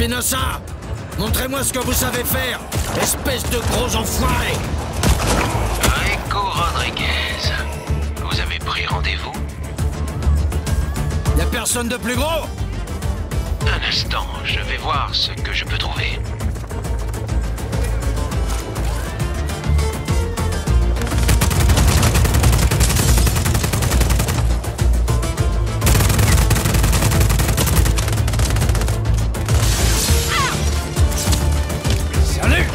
Espinosa, montrez-moi ce que vous savez faire, espèce de gros enfoiré. Rico Rodriguez, vous avez pris rendez-vous? Y'a personne de plus gros? Un instant, je vais voir ce que je peux trouver. Salut!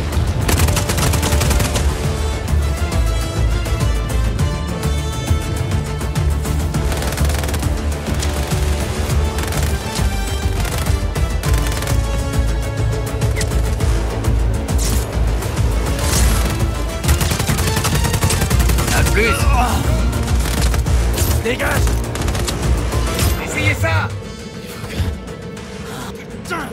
Plus. Dégage! Essayez ça. Putain!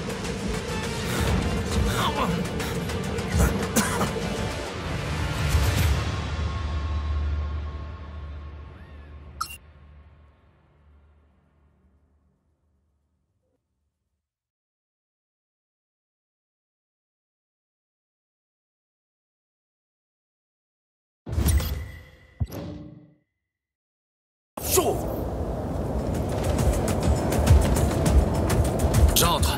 Chaud! J'entre.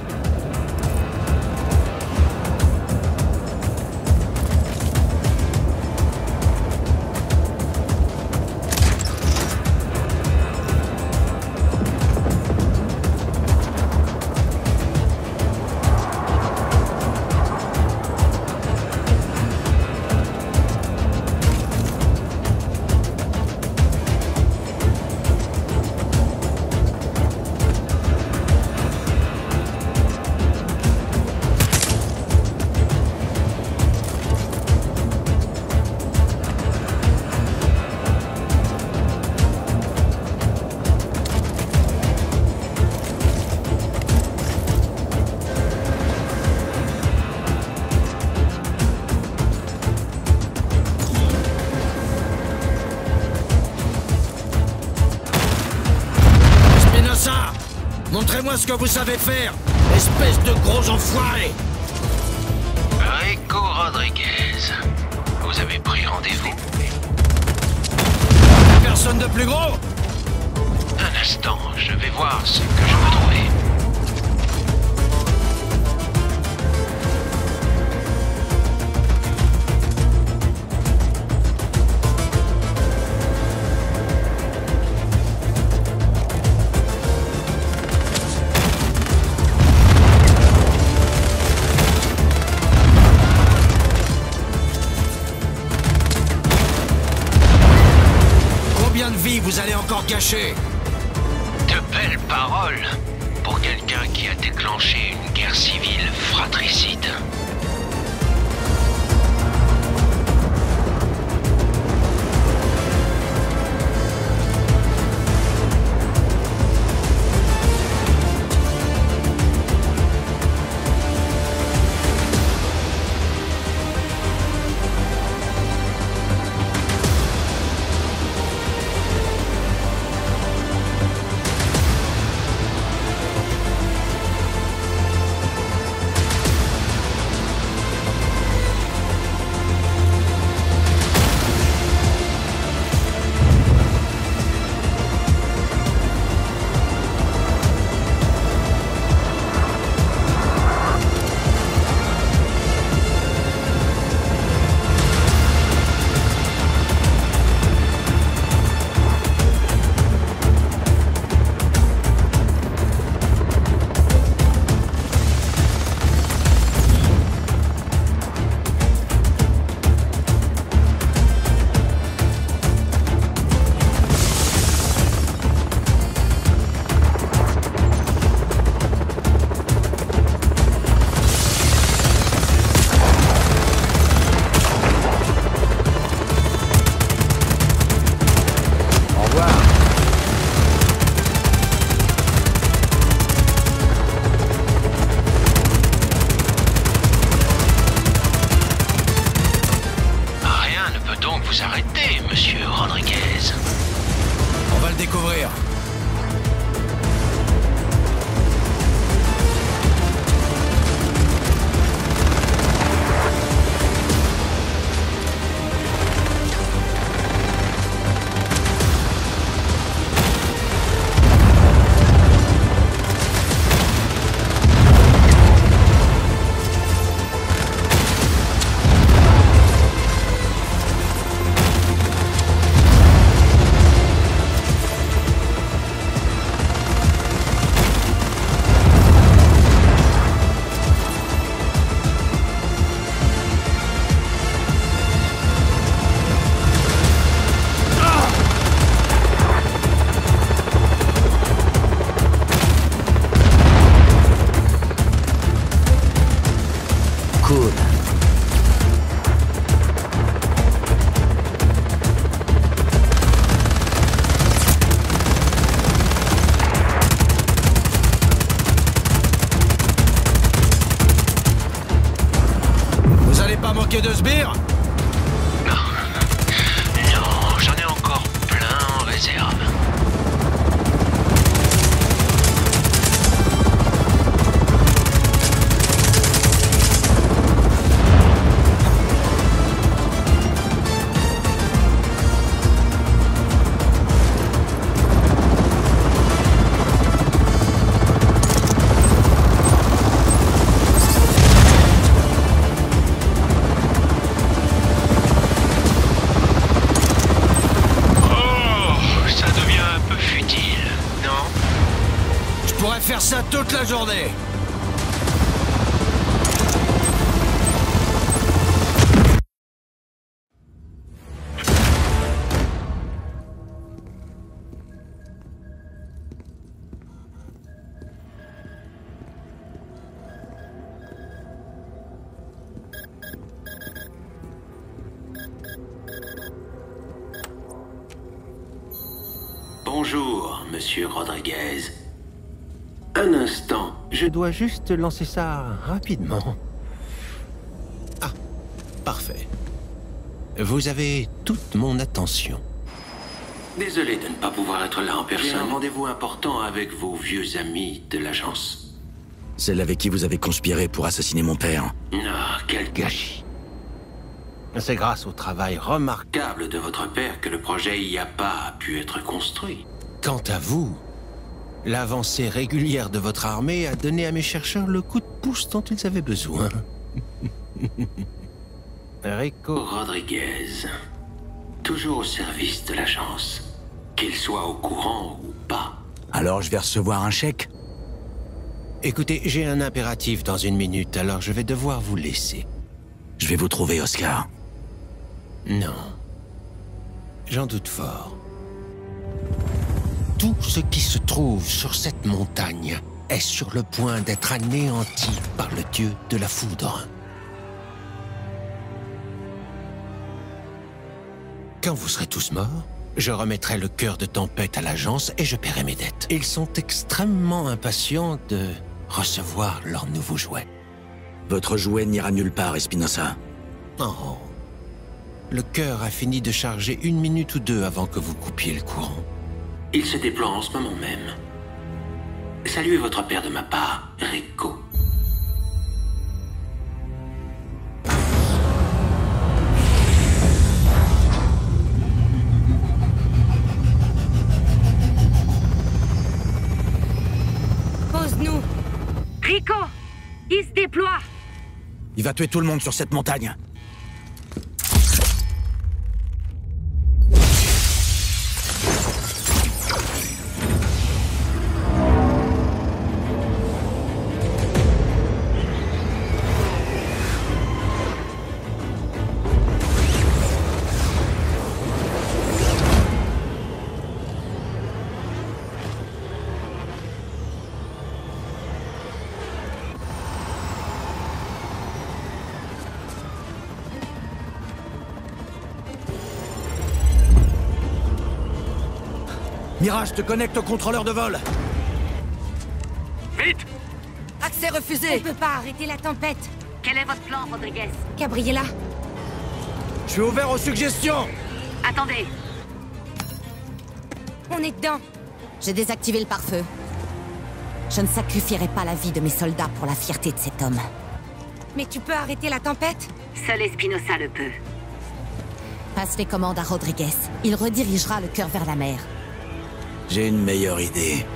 Montrez-moi ce que vous savez faire, espèce de gros enfoiré. Rico Rodriguez, vous avez pris rendez-vous? Personne de plus gros? Un instant, je vais voir ce que je peux trouver. Combien de vies vous allez encore gâcher? De belles paroles pour quelqu'un qui a déclenché une guerre civile fratricide. Vous arrêtez, monsieur Rodriguez. On va le découvrir. toute la journée. Bonjour, monsieur Rodriguez. Un instant, Je dois juste lancer ça rapidement. Ah, parfait. Vous avez toute mon attention. Désolé de ne pas pouvoir être là en personne. J'ai un rendez-vous important avec vos vieux amis de l'agence. Celle avec qui vous avez conspiré pour assassiner mon père. Ah, quel Gâchis. C'est grâce au travail remarquable. câble de votre père que le projet IAPA a pu être construit. Quant à vous, l'avancée régulière de votre armée a donné à mes chercheurs le coup de pouce dont ils avaient besoin. Rico... Rodriguez, toujours au service de l'agence. Qu'il soit au courant ou pas. Alors je vais recevoir un chèque? Écoutez, j'ai un impératif dans 1 minute, alors je vais devoir vous laisser. Je vais vous trouver, Oscar. Non. J'en doute fort. Tout ce qui se trouve sur cette montagne est sur le point d'être anéanti par le dieu de la foudre. Quand vous serez tous morts, je remettrai le cœur de tempête à l'agence et je paierai mes dettes. Ils sont extrêmement impatients de recevoir leur nouveau jouet. Votre jouet n'ira nulle part, Espinosa. Oh. Le cœur a fini de charger 1 minute ou 2 avant que vous coupiez le courant. Il se déploie en ce moment même. Saluez votre père de ma part, Rico. Pose-nous. Rico, il se déploie. Il va tuer tout le monde sur cette montagne. Mirage, te connecte au contrôleur de vol. Vite! Accès refusé. On peut pas arrêter la tempête. Quel est votre plan, Rodriguez? Gabriella, Je suis ouvert aux suggestions. Attendez. on est dedans. J'ai désactivé le pare-feu. Je ne sacrifierai pas la vie de mes soldats pour la fierté de cet homme. Mais tu peux arrêter la tempête? Seul Espinosa le peut. Passe les commandes à Rodriguez. Il redirigera le cœur vers la mer. J'ai une meilleure idée.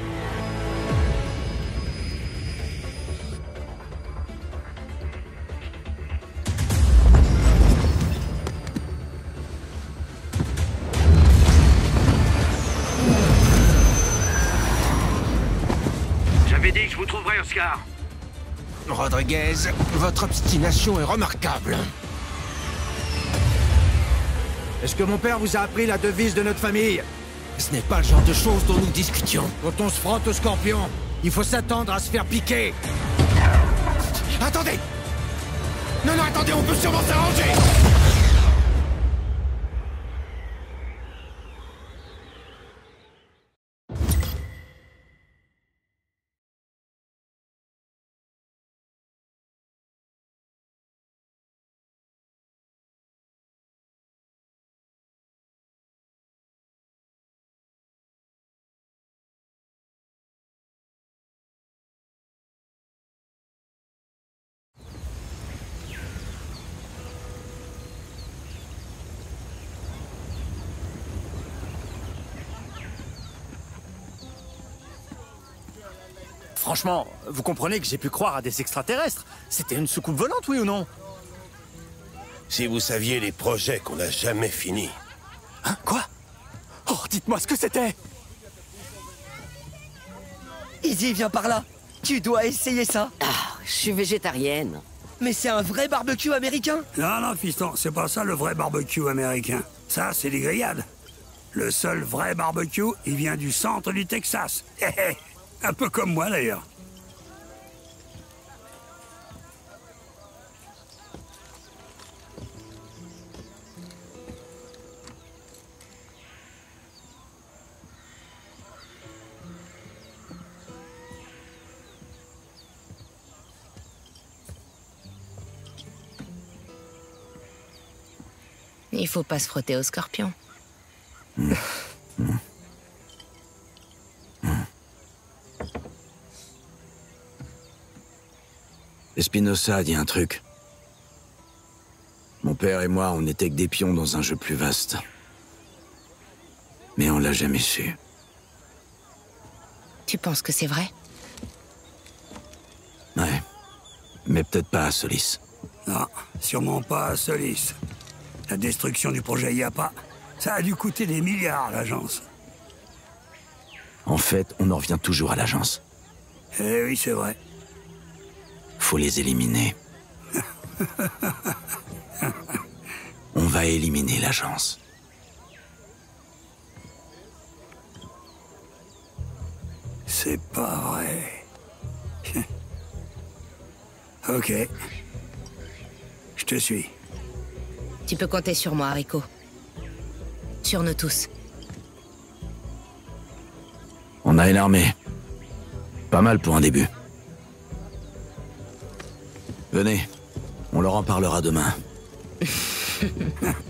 J'avais dit que je vous trouverais, Oscar. Rodriguez, votre obstination est remarquable. Est-ce que mon père vous a appris la devise de notre famille? Ce n'est pas le genre de choses dont nous discutions. Quand on se frotte au scorpion, il faut s'attendre à se faire piquer. Attendez! Non, non, attendez, on peut sûrement s'arranger! Franchement, vous comprenez que j'ai pu croire à des extraterrestres. C'était une soucoupe volante, oui ou non? Si vous saviez les projets qu'on n'a jamais finis. Hein? Quoi? Oh, dites-moi ce que c'était! Izzy, viens par là. Tu dois essayer ça. Ah, je suis végétarienne. Mais c'est un vrai barbecue américain. Non, non, fiston, c'est pas ça le vrai barbecue américain. Ça, c'est des grillades. Le seul vrai barbecue, il vient du centre du Texas. Un peu comme moi, d'ailleurs. Il faut pas se frotter aux scorpions. Espinosa a dit un truc. Mon père et moi, on n'était que des pions dans un jeu plus vaste. Mais on l'a jamais su. Tu penses que c'est vrai? Ouais. Mais peut-être pas à Solis. Non, sûrement pas à Solis. La destruction du projet IAPA, ça a dû coûter des milliards à l'agence. En fait, on en revient toujours à l'agence. Eh oui, c'est vrai. Faut les éliminer. On va éliminer l'agence. C'est pas vrai. Ok. Je te suis. Tu peux compter sur moi, Rico. Sur nous tous. On a une armée. Pas mal pour un début. Venez, on leur en parlera demain.